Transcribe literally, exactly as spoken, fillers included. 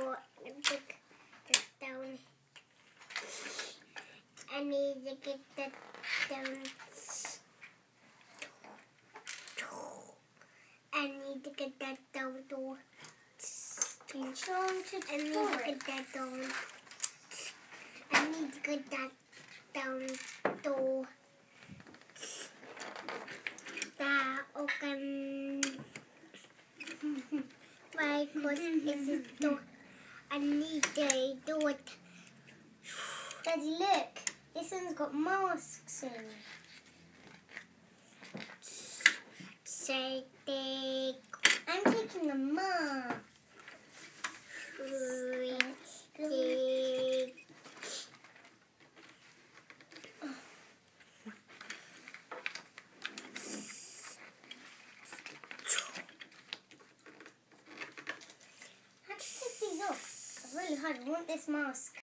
door and pick that down. I need to get that down. I need to get that down door. Enchanted I need forest. to get that down. I need to get that down door. That open. Why? Because it's a door. I need to do it. Daddy, look. This one's got masks in. Say take. I'm taking the mask. Take. How do you take these off? It's really hard. I want this mask.